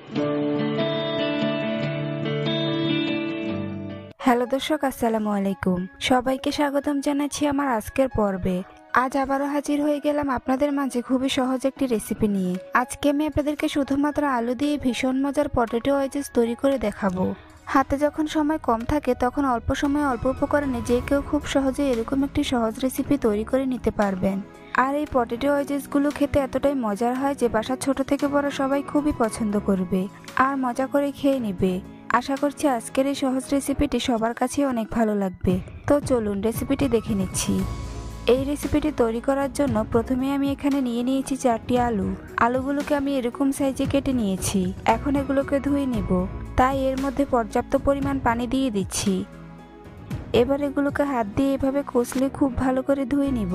Hello দর্শক, আসসালামু আলাইকুম। সবাইকে স্বাগতম জানাচ্ছি আমার আজকের পর্বে। আজ আবারও হাজির হয়ে গেলাম আপনাদের মাঝে খুবই সহজ একটি রেসিপি নিয়ে। আজকে আমি আপনাদেরকে শুধুমাত্র আলু দিয়ে ভীষণ মজার পটেটো ওয়েজেস তৈরি করে দেখাবো। হাতে যখন সময় কম থাকে তখন অল্প সময়ে অল্প উপকরণে যে কেউ খুব সহজে এরকম একটি সহজ রেসিপি তৈরি করে নিতে পারবেন। আর এই পটেটো ওয়েজেসগুলো খেতে এতটাই মজার হয় যে বাসার ছোট থেকে বড় সবাই খুবই পছন্দ করবে আর মজা করে খেয়ে নেবে। আশা করছি আজকের এই সহজ রেসিপিটি সবার কাছে অনেক ভালো লাগবে। তো চলুন রেসিপিটি দেখে নিচ্ছি। এই রেসিপিটি তৈরি করার জন্য প্রথমে আমি এখানে নিয়ে নিয়েছি 4টি আলু। আলুগুলোকে আমি এরকম সাইজে কেটে নিয়েছি। এখন এগুলোকে ধুয়ে নেব, তাই এর মধ্যে পর্যাপ্ত পরিমাণ পানি দিয়ে দিচ্ছি। এবার এগুলোকে হাত দিয়ে এভাবে কষলে খুব ভালো করে ধুয়ে নিব।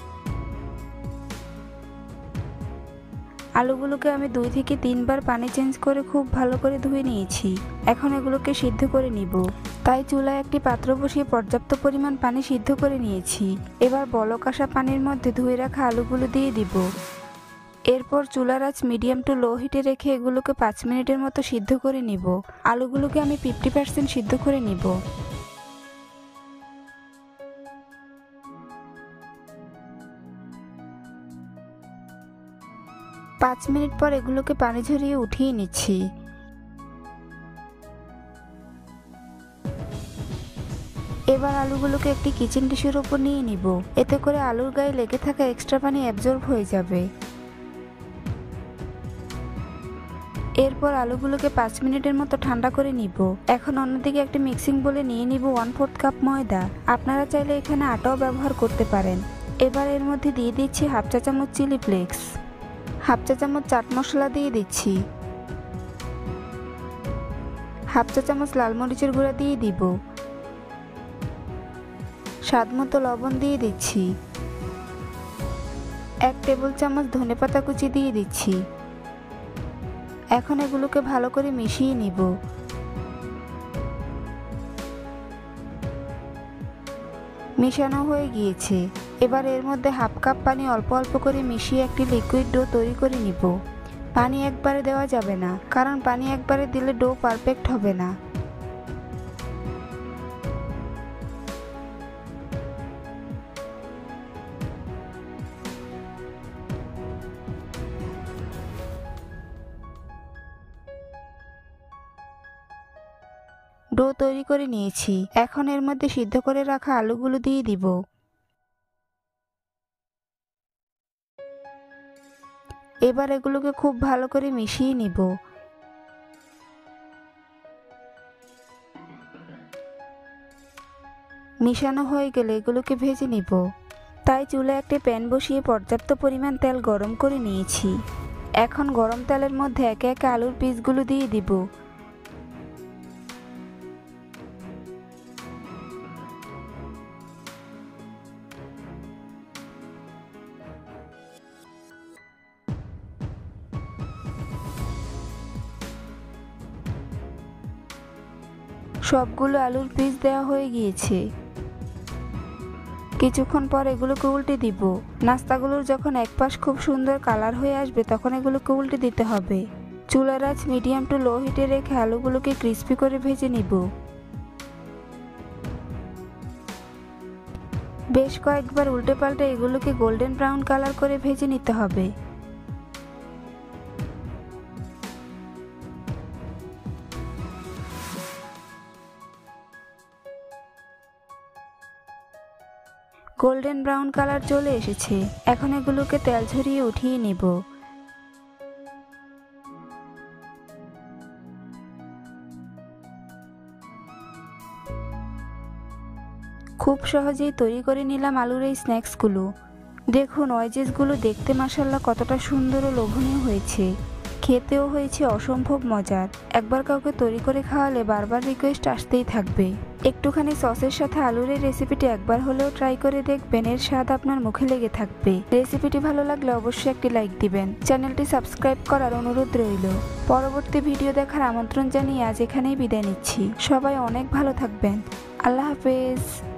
আলুগুলোকে আমি 2 থেকে 3 বার পানি চেঞ্জ করে খুব ভালো করে ধুয়ে নিয়েছি। এখন এগুলোকে সিদ্ধ করে নিব, তাই চুলায় একটি পাত্র বসিয়ে পর্যাপ্ত পরিমাণ পানি সিদ্ধ করে নিয়েছি। এবার বলক আসা পানির মধ্যে ধুয়ে রাখা আলুগুলো দিয়ে দিব। এরপর চুলার আঁচ মিডিয়াম টু লো হিটে রেখে এগুলোকে 5 মিনিটের মতো সিদ্ধ করে নিব। আলুগুলোকে আমি 50% সিদ্ধ করে নিব। পাঁচ মিনিট পর এগুলোকে পানি ঝরিয়ে উঠিয়ে নিচ্ছি। এবার আলুগুলোকে একটি কিচেন টিস্যুর উপর নিয়ে নিব। এতে করে আলুর গায়ে লেগে থাকা এক্সট্রা পানি অ্যাবজর্ব হয়ে যাবে। এরপর আলুগুলোকে 5 মিনিটের মতো ঠান্ডা করে নিব। এখন অন্যদিকে একটি মিক্সিং বলে নিয়ে নিব 1/4 কাপ ময়দা। আপনারা চাইলে এখানে আটাও ব্যবহার করতে পারেন। এবার এর মধ্যে দিয়ে দিচ্ছি 1/2 চা চামচ চিলি ফ্লেক্স, 1/2 চা চামচ চাট মশলা দিয়ে দিচ্ছি, 1/2 চা চামচ লাল মরিচের গুঁড়া দিয়ে দিব, স্বাদ মতো লবণ দিয়ে দিচ্ছি, 1 টেবিল চামচ ধনেপাতা কুচি দিয়ে দিচ্ছি। এখন এগুলোকে ভালো করে মিশিয়ে নিব। মিশানো হয়ে গিয়েছে। এবার এর মধ্যে 1/2 কাপ পানি অল্প অল্প করে মিশিয়ে একটি লিকুইড ডো তৈরি করে নিব। পানি একবারে দেওয়া যাবে না, কারণ পানি একবারে দিলে ডো পারফেক্ট হবে না। ডো তৈরি করে নিয়েছি। এখন এর মধ্যে সিদ্ধ করে রাখা আলুগুলো দিয়ে দিব। এবার এগুলোকে খুব ভালো করে মিশিয়ে নিব। মিশানো হয়ে গেলে এগুলোকে ভেজে নিব। তাই চুলায় একটি প্যান বসিয়ে পর্যাপ্ত পরিমাণ তেল গরম করে নিয়েছি। এখন গরম তেলের মধ্যে একে একে আলুর পিসগুলো দিয়ে দিব। সবগুলো আলুর পিস দেওয়া হয়ে গিয়েছে। কিছুক্ষণ পর এগুলোকে উল্টে দিব। নাস্তাগুলোর যখন এক পাশ খুব সুন্দর কালার হয়ে আসবে তখন এগুলোকে উল্টে দিতে হবে। চুলার আঁচ মিডিয়াম টু লো হিটে রেখে আলুগুলোকে ক্রিস্পি করে ভেজে নিব। বেশ কয়েকবার উল্টে পাল্টে এগুলোকে গোল্ডেন ব্রাউন কালার করে ভেজে নিতে হবে। গোল্ডেন ব্রাউন কালার চলে এসেছে। এখন এগুলোকে তেল ঝরিয়ে উঠিয়ে নিব। খুব সহজেই তৈরি করে নিলাম আলুর এই স্ন্যাক্সগুলো। দেখুন ওয়েজেসগুলো দেখতে মাশাআল্লাহ কতটা সুন্দর ও লোভনীয় হয়েছে। খেতেও হয়েছে অসম্ভব মজার। একবার কাউকে তৈরি করে খাওয়ালে বারবার রিকোয়েস্ট আসতেই থাকবে। একটুখানি সসের সাথে আলুর এই রেসিপিটি একবার হলেও ট্রাই করে দেখবেন, এর স্বাদ আপনার মুখে লেগে থাকবে। রেসিপিটি ভালো লাগলে অবশ্যই একটি লাইক দিবেন। চ্যানেলটি সাবস্ক্রাইব করার অনুরোধ রইল। পরবর্তী ভিডিও দেখার আমন্ত্রণ জানিয়ে আজ এখানেই বিদায় নিচ্ছি। সবাই অনেক ভালো থাকবেন। আল্লাহ হাফেজ।